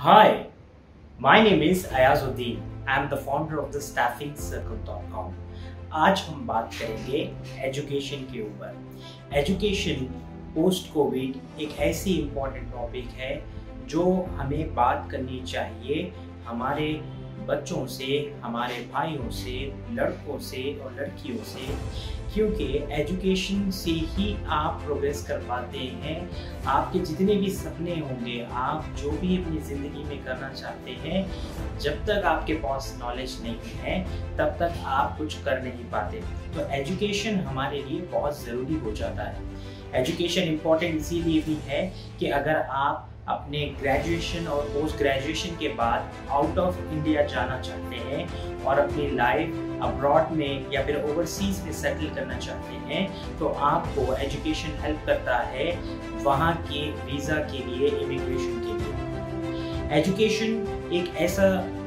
Hi, my name is Ayazuddin. I am the founder of the staffingcircle.com. आज हम बात करेंगे एजुकेशन के ऊपर। एजुकेशन पोस्ट कोविड एक ऐसी इम्पॉर्टेंट टॉपिक है जो हमें बात करनी चाहिए हमारे बच्चों से, हमारे भाइयों से, लड़कों से और लड़कियों से, क्योंकि एजुकेशन से ही आप प्रोग्रेस कर पाते हैं। आपके जितने भी सपने होंगे, आप जो भी अपनी ज़िंदगी में करना चाहते हैं, जब तक आपके पास नॉलेज नहीं है तब तक आप कुछ कर नहीं पाते। तो एजुकेशन हमारे लिए बहुत ज़रूरी हो जाता है। एजुकेशन इम्पॉर्टेंट इसीलिए भी है कि अगर आप अपने ग्रेजुएशन और पोस्ट ग्रेजुएशन के बाद आउट ऑफ इंडिया जाना चाहते हैं और अपनी लाइफ अब्रॉड में या फिर ओवरसीज में सेटल करना चाहते हैं, तो आपको एजुकेशन हेल्प करता है वहाँ के वीज़ा के लिए, इमिग्रेशन के लिए। एजुकेशन एक ऐसा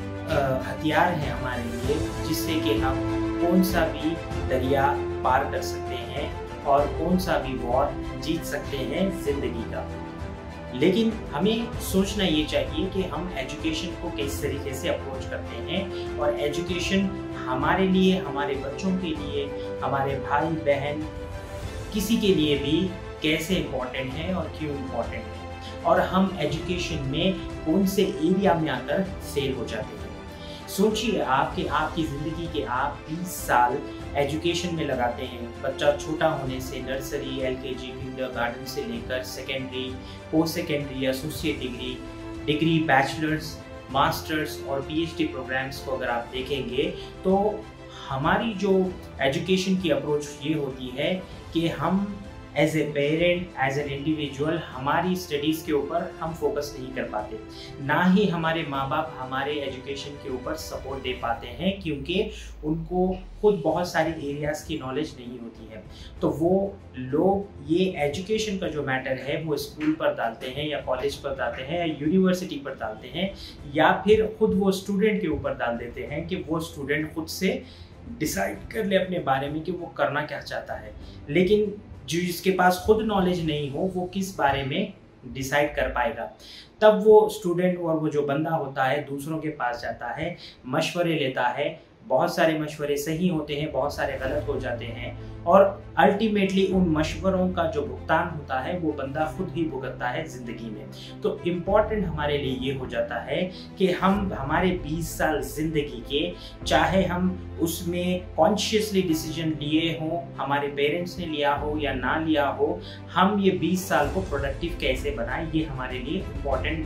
हथियार है हमारे लिए जिससे कि हम कौन सा भी दरिया पार कर सकते हैं और कौन सा भी वॉर जीत सकते हैं ज़िंदगी का। लेकिन हमें सोचना ये चाहिए कि हम एजुकेशन को किस तरीके से अप्रोच करते हैं और एजुकेशन हमारे लिए, हमारे बच्चों के लिए, हमारे भाई बहन किसी के लिए भी कैसे इम्पोर्टेंट है और क्यों इम्पोर्टेंट है, और हम एजुकेशन में कौन से एरिया में आकर फेल हो जाते हैं। सोचिए आप कि आपकी ज़िंदगी के आप 20 साल एजुकेशन में लगाते हैं। बच्चा छोटा होने से नर्सरी, LKG, किंडरगार्टन से लेकर secondary, post secondary, associate degree, bachelors, masters और PhD प्रोग्राम्स को अगर आप देखेंगे तो हमारी जो एजुकेशन की अप्रोच ये होती है कि हम as a parent, as an individual हमारी स्टडीज़ के ऊपर हम फोकस नहीं कर पाते, ना ही हमारे माँ बाप हमारे एजुकेशन के ऊपर सपोर्ट दे पाते हैं, क्योंकि उनको खुद बहुत सारे एरियाज़ की नॉलेज नहीं होती है। तो वो लोग ये एजुकेशन का जो मैटर है वो स्कूल पर डालते हैं या कॉलेज पर डालते हैं या यूनिवर्सिटी पर डालते हैं, या फिर खुद वो स्टूडेंट के ऊपर डाल देते हैं कि वो स्टूडेंट खुद से डिसाइड कर ले अपने बारे में कि वो करना क्या चाहता है। लेकिन जो जिसके पास खुद नॉलेज नहीं हो वो किस बारे में डिसाइड कर पाएगा। तब वो स्टूडेंट और वो जो बंदा होता है दूसरों के पास जाता है, मशवरे लेता है। बहुत सारे मशवरे सही होते हैं, बहुत सारे गलत हो जाते हैं, और अल्टीमेटली उन मशवरों का जो भुगतान होता है वो बंदा खुद ही भुगतता है ज़िंदगी में। तो इम्पॉर्टेंट हमारे लिए ये हो जाता है कि हम हमारे 20 साल ज़िंदगी के, चाहे हम उसमें कॉन्शियसली डिसीजन लिए हों, हमारे पेरेंट्स ने लिया हो या ना लिया हो, हम ये 20 साल को प्रोडक्टिव कैसे बनाएं, ये हमारे लिए इम्पॉर्टेंट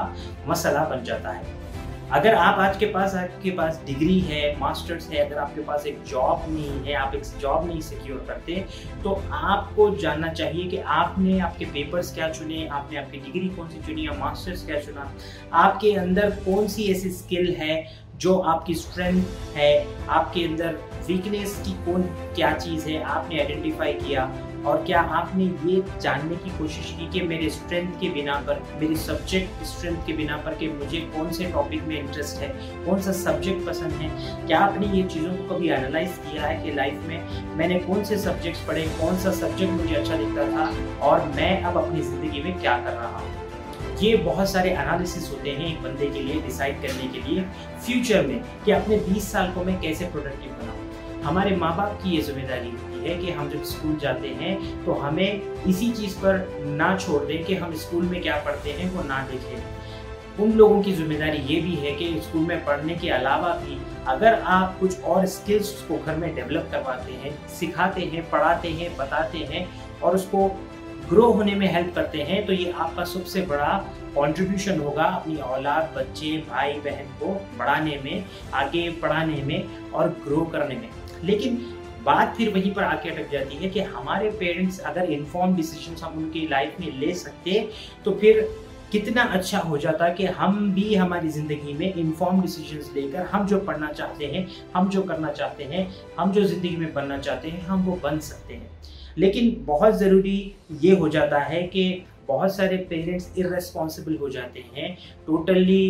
मसला बन जाता है। अगर आपके पास डिग्री है, मास्टर्स है, अगर आपके पास एक जॉब नहीं है, आप एक जॉब नहीं सिक्योर करते, तो आपको जानना चाहिए कि आपने आपके पेपर्स क्या चुने, आपने आपकी डिग्री कौन सी चुनी या मास्टर्स क्या चुना, आपके अंदर कौन सी ऐसी स्किल है जो आपकी स्ट्रेंथ है, आपके अंदर वीकनेस की क्या चीज़ है आपने आइडेंटिफाई किया, और क्या आपने ये जानने की कोशिश की कि मेरे स्ट्रेंथ के बिना पर, मेरी सब्जेक्ट स्ट्रेंथ के बिना पर कि मुझे कौन से टॉपिक में इंटरेस्ट है, कौन सा सब्जेक्ट पसंद है। क्या आपने ये चीज़ों को कभी एनालाइज किया है कि लाइफ में मैंने कौन से सब्जेक्ट्स पढ़े, कौन सा सब्जेक्ट मुझे अच्छा दिखता था और मैं अब अपनी ज़िंदगी में क्या कर रहा हूँ। ये बहुत सारे एनालिसिस होते हैं एक बंदे के लिए डिसाइड करने के लिए फ्यूचर में कि अपने 20 साल को मैं कैसे प्रोडक्टिव बनाऊँ। हमारे माँ बाप की ये जिम्मेदारी होती है कि हम जब स्कूल जाते हैं तो हमें इसी चीज़ पर ना छोड़ दें कि हम स्कूल में क्या पढ़ते हैं वो ना देखें। उन लोगों की जिम्मेदारी ये भी है कि स्कूल में पढ़ने के अलावा भी अगर आप कुछ और स्किल्स को घर में डेवलप करवाते हैं, सिखाते हैं, पढ़ाते हैं, बताते हैं और उसको ग्रो होने में हेल्प करते हैं, तो ये आपका सबसे बड़ा कंट्रीब्यूशन होगा अपनी औलाद, बच्चे, भाई बहन को बढ़ाने में, आगे पढ़ाने में और ग्रो करने में। लेकिन बात फिर वहीं पर आके अटक जाती है कि हमारे पेरेंट्स अगर इन्फॉर्म डिसीजंस हम उनकी लाइफ में ले सकते तो फिर कितना अच्छा हो जाता कि हम भी हमारी ज़िंदगी में इन्फॉर्म डिसीजंस लेकर हम जो पढ़ना चाहते हैं, हम जो करना चाहते हैं, हम जो ज़िंदगी में बनना चाहते हैं, हम वो बन सकते हैं। लेकिन बहुत ज़रूरी ये हो जाता है कि बहुत सारे पेरेंट्स इर्रेस्पॉन्सिबल हो जाते हैं, टोटली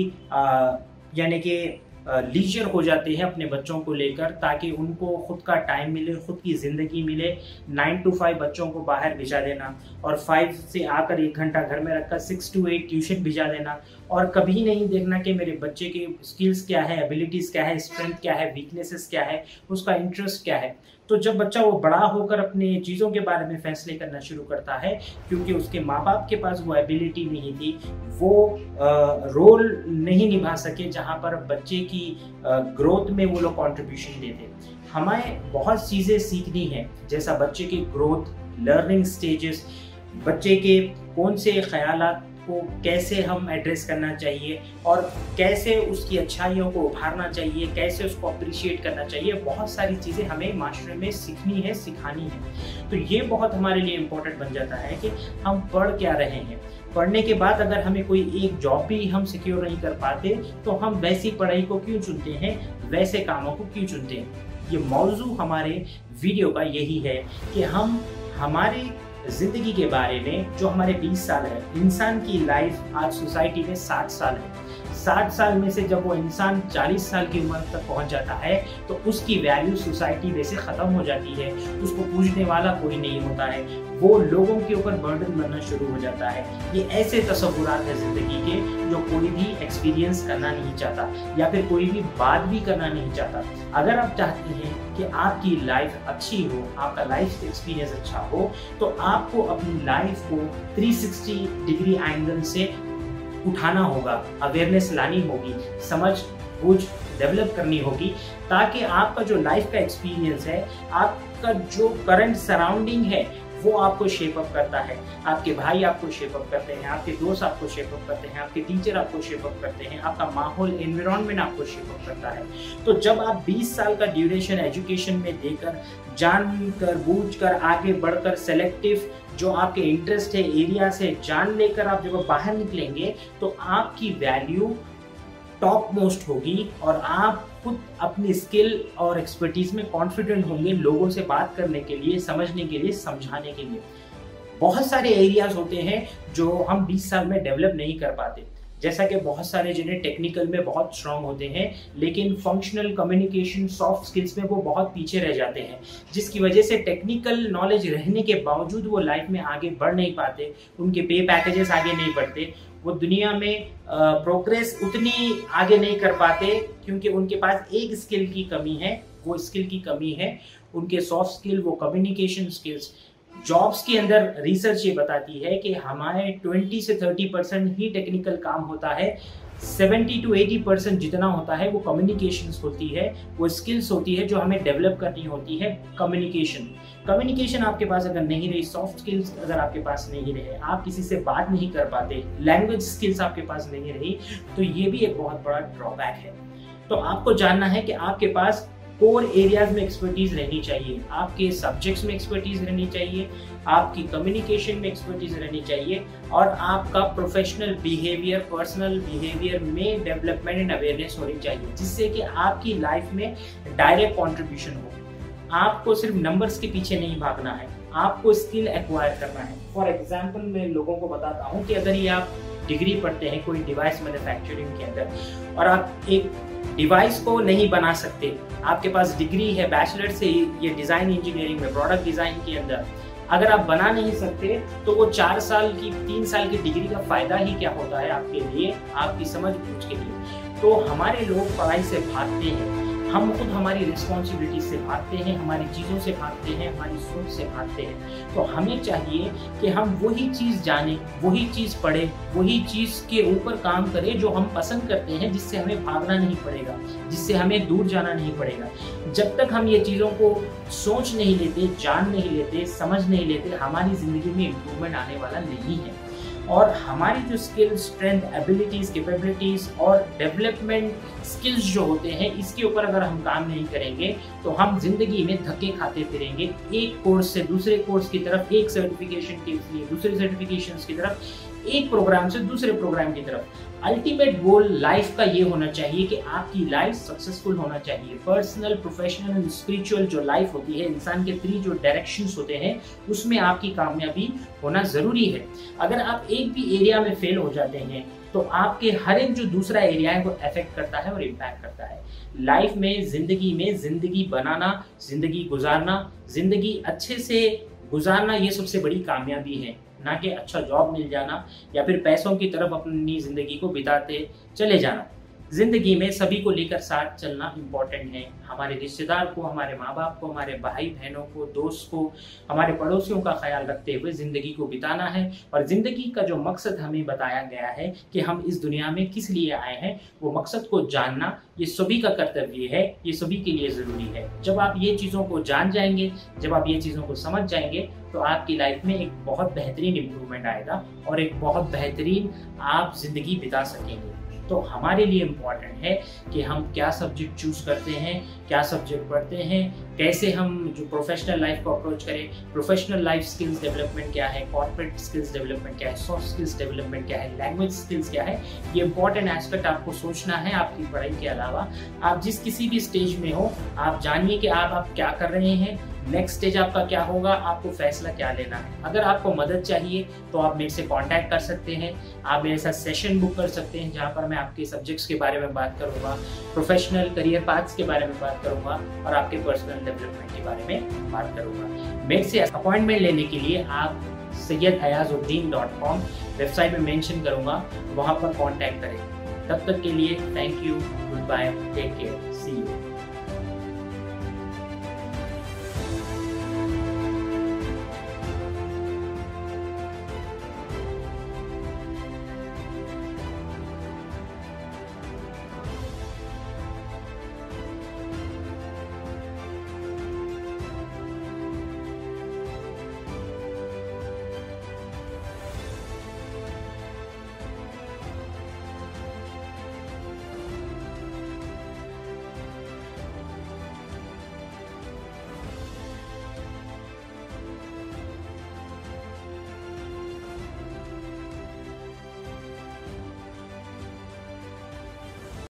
यानी कि लीजर हो जाते हैं अपने बच्चों को लेकर, ताकि उनको खुद का टाइम मिले, खुद की ज़िंदगी मिले। 9 to 5 बच्चों को बाहर भिजा देना और 5 से आकर 1 घंटा घर में रखकर 6 to 8 ट्यूशन भिजा देना और कभी नहीं देखना कि मेरे बच्चे के स्किल्स क्या है, एबिलिटीज़ क्या है, स्ट्रेंथ क्या है, वीकनेसेस क्या है, उसका इंटरेस्ट क्या है। तो जब बच्चा वो बड़ा होकर अपने चीज़ों के बारे में फैसले करना शुरू करता है, क्योंकि उसके माँ बाप के पास वो एबिलिटी नहीं थी, वो रोल नहीं निभा सके जहाँ पर बच्चे की ग्रोथ में वो लोग कंट्रीब्यूशन देते। हमें बहुत चीज़ें सीखनी है, जैसा बच्चे की ग्रोथ, लर्निंग स्टेजेस, बच्चे के कौन से ख्यालात को कैसे हम एड्रेस करना चाहिए और कैसे उसकी अच्छाइयों को उभारना चाहिए, कैसे उसको अप्रिशिएट करना चाहिए। बहुत सारी चीज़ें हमें माशरे में सीखनी है, सिखानी है। तो ये बहुत हमारे लिए इम्पोर्टेंट बन जाता है कि हम पढ़ क्या रहे हैं। पढ़ने के बाद अगर हमें कोई एक जॉब भी हम सिक्योर नहीं कर पाते तो हम वैसी पढ़ाई को क्यों चुनते हैं, वैसे कामों को क्यों चुनते हैं। ये मौजू हमारे वीडियो का यही है कि हम हमारे जिंदगी के बारे में, जो हमारे 20 साल है, इंसान की लाइफ आज सोसाइटी में 60 साल है। 60 साल में से जब वो इंसान 40 साल की उम्र तक पहुंच जाता है तो उसकी वैल्यू सोसाइटी में से खत्म हो जाती है, उसको पूछने वाला कोई नहीं होता है, वो लोगों के ऊपर बर्डन बनना शुरू हो जाता है। ये ऐसे तस्वुरात है जिंदगी के जो कोई भी एक्सपीरियंस करना नहीं चाहता या फिर कोई भी बात भी करना नहीं चाहता। अगर आप चाहते हैं कि आपकी लाइफ अच्छी हो, आपका लाइफ एक्सपीरियंस अच्छा हो, तो आपको अपनी लाइफ को 360 डिग्री एंगल से उठाना होगा, अवेयरनेस लानी होगी, समझ बूझ डेवलप करनी होगी, ताकि आपका जो लाइफ का एक्सपीरियंस है, आपका जो करंट सराउंडिंग है, वो आपको शेप अप करता है। आपके भाई आपको शेप अप करते हैं, आपके दोस्त आपको शेप अप करते हैं, आपके टीचर आपको शेप अप करते हैं, आपका माहौल, एनवायरनमेंट आपको शेप अप करता है। तो जब आप 20 साल का ड्यूरेशन एजुकेशन में देकर, जानकर बूझकर, आगे बढ़कर, सेलेक्टिव जो आपके इंटरेस्ट है, एरिया से जान लेकर आप जब बाहर निकलेंगे तो आपकी वैल्यू टॉप मोस्ट होगी और आप खुद अपनी स्किल और एक्सपर्टीज में कॉन्फिडेंट होंगे लोगों से बात करने के लिए, समझने के लिए, समझाने के लिए। बहुत सारे एरियाज होते हैं जो हम 20 साल में डेवलप नहीं कर पाते, जैसा कि बहुत सारे जिन्हें टेक्निकल में बहुत स्ट्रांग होते हैं लेकिन फंक्शनल कम्युनिकेशन, सॉफ्ट स्किल्स में वो बहुत पीछे रह जाते हैं, जिसकी वजह से टेक्निकल नॉलेज रहने के बावजूद वो लाइफ में आगे बढ़ नहीं पाते, उनके पे पैकेजेस आगे नहीं बढ़ते, वो दुनिया में प्रोग्रेस उतनी आगे नहीं कर पाते क्योंकि उनके पास एक स्किल की कमी है, वो स्किल की कमी है उनके सॉफ्ट स्किल, वो कम्युनिकेशन स्किल्स। जॉब्स के अंदर रिसर्च ये बताती है कि हमारे 20 से 30% ही टेक्निकल काम होता है, 70 to 80% जितना होता है वो कम्युनिकेशंस होती है, वो स्किल्स होती है जो हमें डेवलप करनी होती है। कम्युनिकेशन आपके पास अगर नहीं रही, सॉफ्ट स्किल्स अगर आपके पास नहीं रहे, आप किसी से बात नहीं कर पाते, लैंग्वेज स्किल्स आपके पास नहीं रही, तो ये भी एक बहुत बड़ा ड्रॉबैक है। तो आपको जानना है कि आपके पास कोर एरियाज में एक्सपर्टीज रहनी चाहिए, आपके सब्जेक्ट्स में एक्सपर्टीज रहनी चाहिए, आपकी कम्युनिकेशन में एक्सपर्टीज रहनी चाहिए और आपका प्रोफेशनल बिहेवियर, पर्सनल बिहेवियर में डेवलपमेंट एंड अवेयरनेस होनी चाहिए, जिससे कि आपकी लाइफ में डायरेक्ट कंट्रीब्यूशन हो। आपको सिर्फ नंबर्स के पीछे नहीं भागना है, आपको स्किल एक्वायर करना है। फॉर एग्जाम्पल मैं लोगों को बताता हूँ कि अगर ये आप डिग्री पढ़ते हैं कोई डिवाइस मैन्युफैक्चरिंग के अंदर और आप एक डिवाइस को नहीं बना सकते, आपके पास डिग्री है बैचलर से ये डिज़ाइन इंजीनियरिंग में, प्रोडक्ट डिज़ाइन के अंदर, अगर आप बना नहीं सकते तो वो 4 साल की 3 साल की डिग्री का फ़ायदा ही क्या होता है आपके लिए, आपकी समझ बूझ के लिए। तो हमारे लोग पढ़ाई से भागते हैं, हम खुद हमारी रिस्पॉन्सिबिलिटी से भागते हैं, हमारी चीज़ों से भागते हैं, हमारी सोच से भागते हैं। तो हमें चाहिए कि हम वही चीज़ जानें, वही चीज़ पढ़ें, वही चीज़ के ऊपर काम करें जो हम पसंद करते हैं, जिससे हमें भागना नहीं पड़ेगा, जिससे हमें दूर जाना नहीं पड़ेगा। जब तक हम ये चीज़ों को सोच नहीं लेते, जान नहीं लेते, समझ नहीं लेते, हमारी ज़िंदगी में इम्प्रूवमेंट आने वाला नहीं है। और हमारी जो स्किल, स्ट्रेंथ, एबिलिटीज़, कैपेबिलिटीज़ और डेवलपमेंट स्किल्स जो होते हैं, इसके ऊपर अगर हम काम नहीं करेंगे तो हम जिंदगी में धक्के खाते फिरेंगे, एक कोर्स से दूसरे कोर्स की तरफ, एक सर्टिफिकेशन के लिए दूसरे सर्टिफिकेशंस की तरफ, एक प्रोग्राम से दूसरे प्रोग्राम की तरफ। अल्टीमेट गोल लाइफ का ये होना चाहिए कि आपकी लाइफ सक्सेसफुल होना चाहिए। पर्सनल, प्रोफेशनल एंड स्पिरिचुअल जो लाइफ होती है, इंसान के 3 जो डायरेक्शंस होते हैं, उसमें आपकी कामयाबी होना जरूरी है। अगर आप एक भी एरिया में फेल हो जाते हैं तो आपके हर एक जो दूसरा एरिया है वो अफेक्ट करता है और इम्पैक्ट करता है। लाइफ में, जिंदगी बनाना, जिंदगी गुजारना, जिंदगी अच्छे से गुजारना, ये सबसे बड़ी कामयाबी है। ना कि अच्छा जॉब मिल जाना या फिर पैसों की तरफ अपनी ज़िंदगी को बिताते चले जाना। ज़िंदगी में सभी को लेकर साथ चलना इम्पोर्टेंट है। हमारे रिश्तेदार को, हमारे माँ बाप को, हमारे भाई बहनों को, दोस्त को, हमारे पड़ोसियों का ख्याल रखते हुए ज़िंदगी को बिताना है। और ज़िंदगी का जो मकसद हमें बताया गया है कि हम इस दुनिया में किस लिए आए हैं, वो मकसद को जानना ये सभी का कर्तव्य है, ये सभी के लिए ज़रूरी है। जब आप ये चीज़ों को जान जाएंगे, जब आप ये चीज़ों को समझ जाएंगे, तो आपकी लाइफ में एक बहुत बेहतरीन इम्प्रूवमेंट आएगा और एक बहुत बेहतरीन आप ज़िंदगी बिता सकेंगे। तो हमारे लिए इम्पॉर्टेंट है कि हम क्या सब्जेक्ट चूज करते हैं, क्या सब्जेक्ट पढ़ते हैं, कैसे हम जो प्रोफेशनल लाइफ को अप्रोच करें, प्रोफेशनल लाइफ स्किल्स डेवलपमेंट क्या है, कॉर्पोरेट स्किल्स डेवलपमेंट क्या है, सॉफ्ट स्किल्स डेवलपमेंट क्या है, लैंग्वेज स्किल्स क्या है। ये इंपॉर्टेंट एस्पेक्ट आपको सोचना है आपकी पढ़ाई के अलावा। आप जिस किसी भी स्टेज में हो, आप जानिए कि आप क्या कर रहे हैं, नेक्स्ट स्टेज आपका क्या होगा, आपको फैसला क्या लेना है। अगर आपको मदद चाहिए तो आप मेरे से कांटेक्ट कर सकते हैं, आप मेरे साथ सेशन बुक कर सकते हैं, जहां पर मैं आपके सब्जेक्ट्स के बारे में बात करूंगा, प्रोफेशनल करियर पाथ्स के बारे में बात करूंगा और आपके पर्सनल डेवलपमेंट के बारे में बात करूंगा। मेरे से अपॉइंटमेंट लेने के लिए आप sayyedayazuddin.com वेबसाइट में मेंशन करूंगा, वहां पर कांटेक्ट करें। तब तक के लिए thank you, good bye, take care, see you.